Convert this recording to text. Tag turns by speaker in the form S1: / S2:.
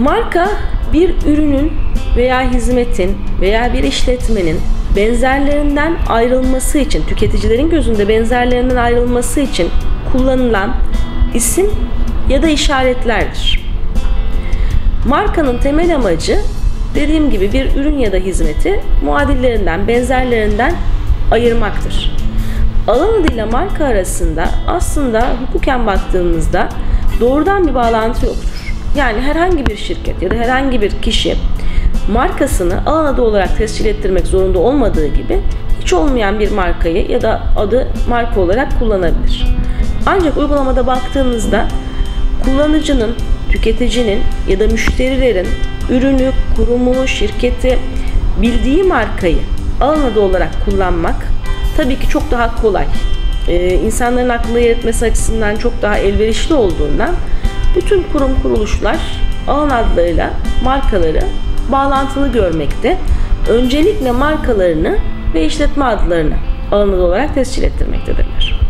S1: Marka bir ürünün veya hizmetin veya bir işletmenin benzerlerinden ayrılması için, tüketicilerin gözünde benzerlerinden ayrılması için kullanılan isim ya da işaretlerdir. Markanın temel amacı, dediğim gibi, bir ürün ya da hizmeti muadillerinden, benzerlerinden ayırmaktır. Alan adıyla marka arasında aslında hukuken baktığımızda doğrudan bir bağlantı yoktur. Yani herhangi bir şirket ya da herhangi bir kişi markasını alan adı olarak tescil ettirmek zorunda olmadığı gibi hiç olmayan bir markayı ya da adı marka olarak kullanabilir. Ancak uygulamada baktığımızda kullanıcının, tüketicinin ya da müşterilerin ürünü, kurumu, şirketi, bildiği markayı alan adı olarak kullanmak tabii ki çok daha kolay. İnsanların aklına yer etmesi açısından çok daha elverişli olduğundan bütün kurum kuruluşlar alan adlarıyla markaları bağlantılı görmekte. Öncelikle markalarını ve işletme adlarını alan adı olarak tescil ettirmektedirler.